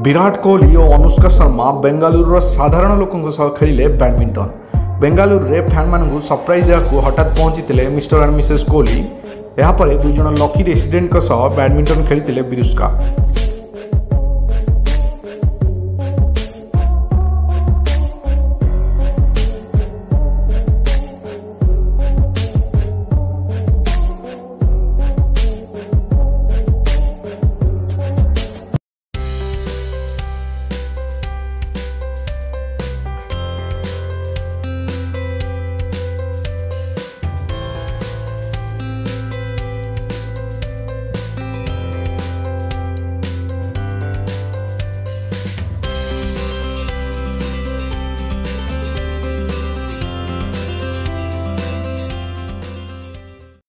विराट कोहली और अनुष्का शर्मा बेंगालुरु साधारण लोकों सह खेलिले बैडमिंटन। बेंगालुरु रे फैन मानू सरप्राइज देवाक हठात पहुंची मिस्टर एंड मिसेस कोहली। यापर दुई जन लकी रेसिडेंट सह बैडमिंटन खेली विरुष्का।